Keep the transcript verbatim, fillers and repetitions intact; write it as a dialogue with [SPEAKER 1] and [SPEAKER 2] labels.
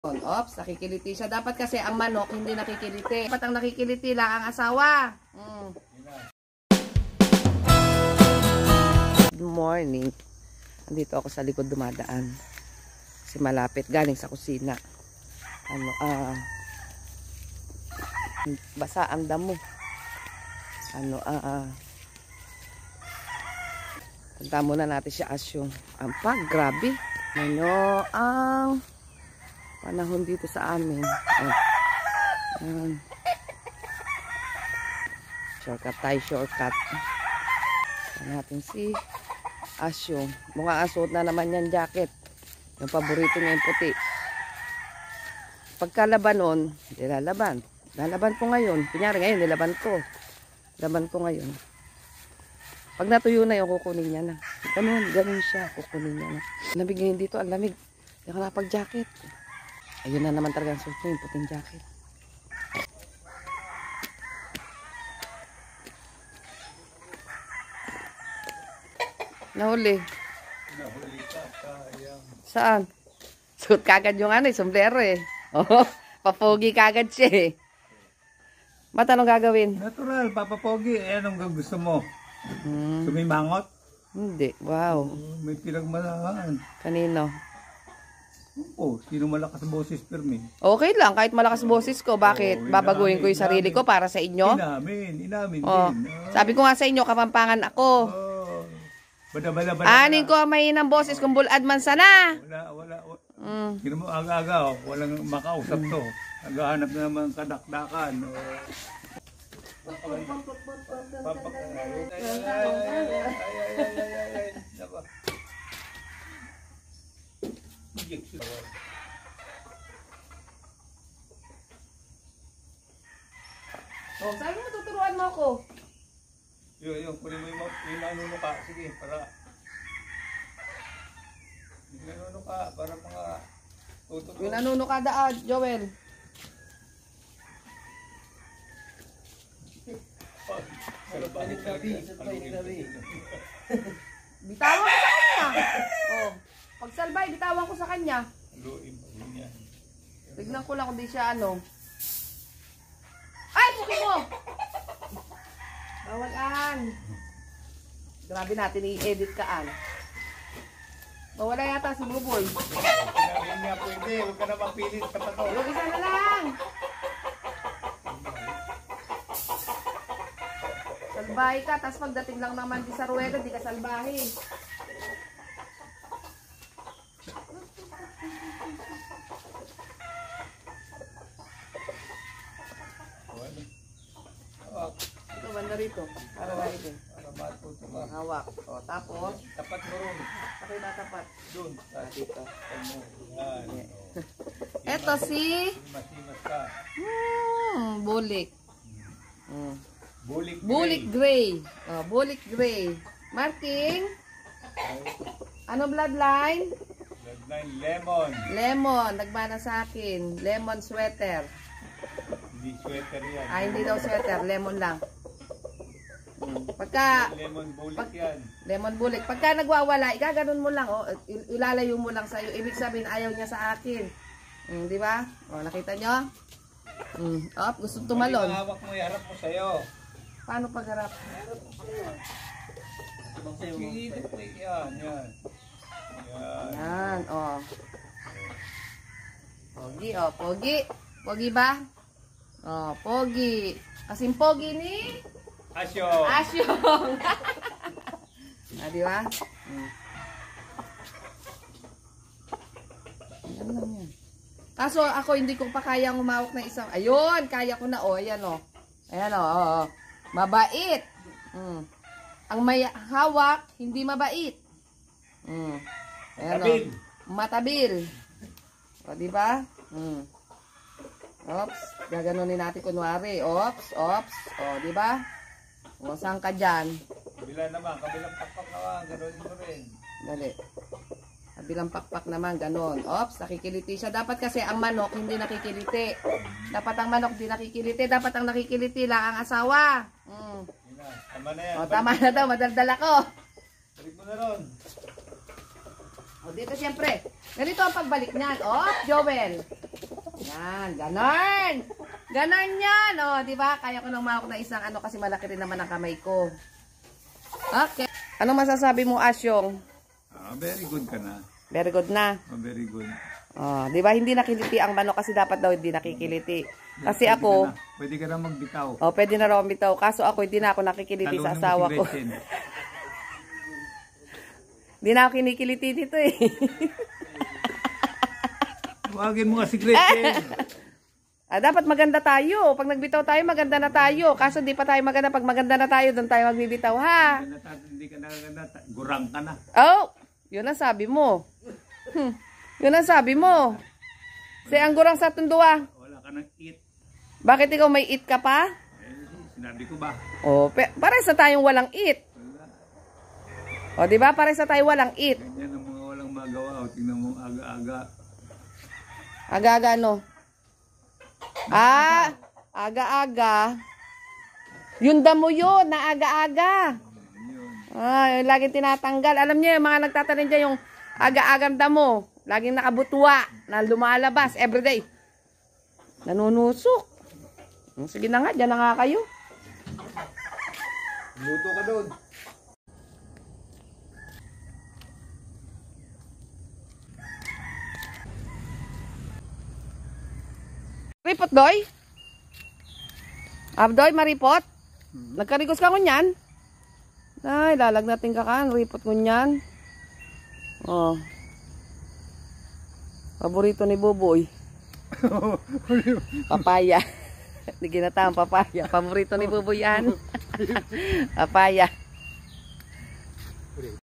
[SPEAKER 1] Ops, nakikiliti siya. Dapat kasi ang manok hindi nakikiliti. Dapat ang nakikiliti lang ang asawa. Mm. Good morning. Andito ako sa likod dumadaan. Kasi malapit. Galing sa kusina. Ano, ah... Uh, basa ang damo. Ano, ah... Uh, Tanda muna natin siya asyong. Ang pag, grabe. Ano, ang... panahon dito sa amin. Oh. Um, shortcut tayo, shortcut. Ito natin si Asyong. Mukhang asuot na naman yan jacket. Yung paborito niya yung puti. Pagkalaban nun, nilalaban. Lalaban ko ngayon. Kunyari ngayon, nilaban ko. Laban ko ngayon. Pag natuyo na yung kukunin niya na. Ganun, ganun siya. Kukunin niya na. Lamig ngayon dito. Ang lamig. Hindi ako napag-jacket. Ayun na naman talaga ang suot ko, yung puting jacket. Nahuli.
[SPEAKER 2] Nahuli ka, sayang.
[SPEAKER 1] Saan? Suot kagad yung ano, sombrero eh. Oh, papogi kagad siya eh. Ba't anong gagawin?
[SPEAKER 2] Natural, papapogi. Eh, anong gusto mo?
[SPEAKER 1] Hmm.
[SPEAKER 2] Sumimangot?
[SPEAKER 1] Hindi, wow.
[SPEAKER 2] Oh, may pinagmalahan.
[SPEAKER 1] Kanino?
[SPEAKER 2] Oh, sino malakas boses permi?
[SPEAKER 1] Okay lang, kahit malakas boses ko, bakit?
[SPEAKER 2] Oh,
[SPEAKER 1] Babaguhin ko yung sarili ko para sa inyo?
[SPEAKER 2] Inamin, inamin
[SPEAKER 1] Oh.
[SPEAKER 2] din. Oh.
[SPEAKER 1] Sabi ko nga sa inyo, kapampangan ako.
[SPEAKER 2] Oh. Bada, bada, bada.
[SPEAKER 1] Anin ko ang mahinang boses kung bulad man sana.
[SPEAKER 2] Wala, wala. wala.
[SPEAKER 1] Mm.
[SPEAKER 2] Kino mo aga-aga, oh. Walang makausap to. Naghahanap na naman kadakdakan. Oh. Papak. Ay, ay, ay, ay, ay, ay, ay. Nako.
[SPEAKER 1] Oh, sabi mo, tuturuan mo ako.
[SPEAKER 2] Yun, yun. Kunin mo yung, yung nanuno ka. Sige, para... Yung nanuno ka, para mga... Tututo.
[SPEAKER 1] Yung nanuno ka daan, Joel. Bitawan ko sa kanya. Oh, pagsalbay, bitawan ko sa kanya. Tignan ko lang kung di siya ano. Ay, puki mo! Bawalan. Grabe natin i-edit ka, an. Mawala yata si Buboy.
[SPEAKER 2] Sinabi niya pwede, huwag ka na mapilit sa pato.
[SPEAKER 1] Yung isa na lang. Salbahe ka, tapos pagdating lang naman di sa ruweda, di ka salbahe. Ito, banda rito. Para rito.
[SPEAKER 2] Para matuto ka.
[SPEAKER 1] Hawak. O, tapos,
[SPEAKER 2] Tapat mo ron.
[SPEAKER 1] ako'y natapat.
[SPEAKER 2] Doon.
[SPEAKER 1] Ah, dito.
[SPEAKER 2] Yan.
[SPEAKER 1] Eto si...
[SPEAKER 2] Simas-simas ka.
[SPEAKER 1] Hmm, bulik. Hmm.
[SPEAKER 2] Bulik.
[SPEAKER 1] Bulik gray. Oh, bulik gray. Marking. Ano bloodline?
[SPEAKER 2] Bloodline lemon.
[SPEAKER 1] Lemon. Nagmana sa akin. Lemon sweater.
[SPEAKER 2] Hindi sweater yan.
[SPEAKER 1] Ah, hindi daw sweater. Lemon lang. Hmm. Pagka...
[SPEAKER 2] Lemon bulik
[SPEAKER 1] Pag,
[SPEAKER 2] yan.
[SPEAKER 1] lemon bulik. Pagka nagwawala, igaganon mo lang. Oh, ilalayo mo lang sa'yo. Ibig sabihin, ayaw niya sa akin. Hmm, di ba? Oh, nakita nyo? Hmm. Oh, gusto tumalon.
[SPEAKER 2] Mali hawak mo, iharap mo sa'yo.
[SPEAKER 1] Paano pagharap?
[SPEAKER 2] Pilit mo yan, yan. Yan.
[SPEAKER 1] Yan, oh. Pogi, oh, pogi. Pogi ba? Oh, pogi. Kasing pogi ni
[SPEAKER 2] Asyo.
[SPEAKER 1] Asyong. Ah, di ba? Hmm. Yan lang yan. Kaso ako hindi ko pa kayang umawak ng isang. Ayun, kaya ko na, oh. Ayan, oh. Ayan, oh. oh. Mabait. Hmm. Ang may hawak, hindi mabait. Hmm. Ayan,
[SPEAKER 2] Tabil.
[SPEAKER 1] oh. Matabil. O, di ba? Hmm. Ops. Gaganunin natin kunwari. Ops, ops. O, di ba? O, saan ka dyan?
[SPEAKER 2] Kabila naman, kabilang pakpak naman, gano'n mo rin.
[SPEAKER 1] Dali. Kabilang pakpak naman, ganon. Ops, nakikiliti siya. Dapat kasi ang manok, hindi nakikiliti. Dapat ang manok, hindi nakikiliti. Dapat ang nakikiliti lang ang asawa. Hmm.
[SPEAKER 2] Yun na, tama na yan.
[SPEAKER 1] O, tama na daw. Madaldal ako.
[SPEAKER 2] Balik mo na ron.
[SPEAKER 1] O, dito siyempre. Ganito ang pagbalik niyan. O, Joel. Yan, ganon. Ganon yan. O, di ba? Kaya ko nang mahawak na isang ano kasi malaki rin naman ang kamay ko. Okay. Anong masasabi mo, Asyong?
[SPEAKER 2] Ah, very good ka na.
[SPEAKER 1] Very good na.
[SPEAKER 2] Ah, very good.
[SPEAKER 1] Oh, di ba hindi nakiliti ang manok kasi dapat daw hindi nakikiliti. Kasi
[SPEAKER 2] Pwede
[SPEAKER 1] ako,
[SPEAKER 2] ka na. Pwede ka na magbitaw.
[SPEAKER 1] oh, pwede na raw bitaw. Kaso ako hindi na ako nakikiliti sa
[SPEAKER 2] Talunin mo
[SPEAKER 1] asawa
[SPEAKER 2] si
[SPEAKER 1] ko.
[SPEAKER 2] Gretchen.
[SPEAKER 1] Hindi na ako kinikiliti dito eh.
[SPEAKER 2] Tawagin mo nga si Gretchen.
[SPEAKER 1] Ah, dapat maganda tayo. Pag nagbitaw tayo, maganda na tayo. Kaso di pa tayo maganda. Pag maganda na tayo, doon tayo magbibitaw, ha?
[SPEAKER 2] Hindi ka na ganda. Gurang ka na.
[SPEAKER 1] Oh, yun ang sabi mo. Hmm, yun ang sabi mo. Si Anggurang sa tundua.
[SPEAKER 2] Wala ka nang eat.
[SPEAKER 1] Bakit ikaw may eat ka pa?
[SPEAKER 2] Eh, sinabi ko ba?
[SPEAKER 1] Oh, pares sa tayong walang eat.
[SPEAKER 2] Wala.
[SPEAKER 1] O, di ba? Pares sa tayo walang eat.
[SPEAKER 2] Ganyan ang mga walang magawa. O, tingnan mo aga-aga.
[SPEAKER 1] Aga-aga ano? Ah, aga-aga. Yung damo yun, na aga-aga.
[SPEAKER 2] Yun.
[SPEAKER 1] Ah, yung laging tinatanggal. Alam niyo, yung mga nagtatanim dyan, yung aga-agang damo. Laging nakabutwa na lumalabas everyday. Nanunusok. Hmm, sige na nga, dyan na nga kayo.
[SPEAKER 2] Luto ka doon.
[SPEAKER 1] Ripot, Doy? Abdoy, maripot? Nagkarigos ka ngunyan? Ay, lalagnatin ka kan. Ripot ngunyan. Oh. Paborito ni Buboy. Papaya. Hindi ginataang papaya. Paborito ni Buboy yan. Papaya.